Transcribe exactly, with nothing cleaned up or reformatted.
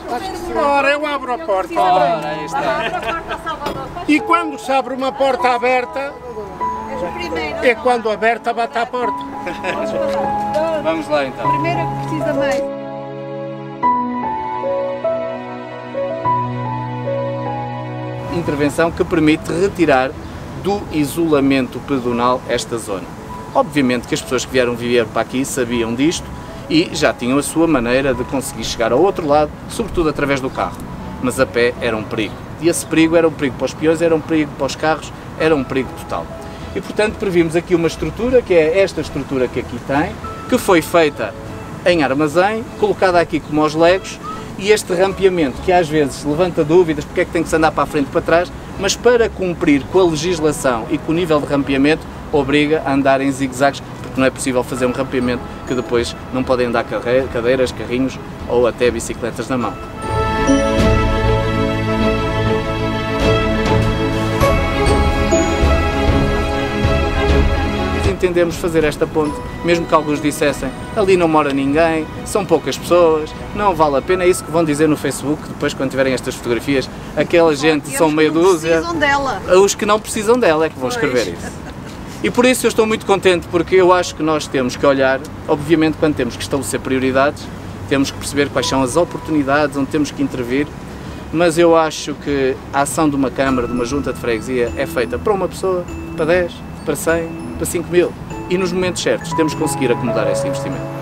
Ora, eu abro a porta. Ora, aí está. E quando se abre uma porta aberta, é quando aberta bate à porta. Vamos lá então. Primeiro que precisa mais. Intervenção que permite retirar do isolamento pedonal esta zona. Obviamente que as pessoas que vieram viver para aqui sabiam disto e já tinham a sua maneira de conseguir chegar ao outro lado, sobretudo através do carro. Mas a pé era um perigo. E esse perigo era um perigo para os peões, era um perigo para os carros, era um perigo total. E portanto previmos aqui uma estrutura, que é esta estrutura que aqui tem, que foi feita em armazém, colocada aqui como aos legos, e este rampeamento que às vezes levanta dúvidas porque é que tem que se andar para a frente e para trás, mas para cumprir com a legislação e com o nível de rampeamento, obriga a andar em zigue-zagues, porque não é possível fazer um rampeamento que depois não podem andar cadeiras, carrinhos ou até bicicletas na mão. Entendemos fazer esta ponte, mesmo que alguns dissessem ali não mora ninguém, são poucas pessoas, não vale a pena, é isso que vão dizer no Facebook depois quando tiverem estas fotografias, aquela gente são meia dúzia, os que não precisam dela é que vão escrever isso. E por isso eu estou muito contente, porque eu acho que nós temos que olhar, obviamente quando temos que estabelecer prioridades, temos que perceber quais são as oportunidades onde temos que intervir, mas eu acho que a ação de uma Câmara, de uma Junta de Freguesia é feita para uma pessoa, para dez, para cem, para cinco mil, e nos momentos certos temos que conseguir acomodar esse investimento.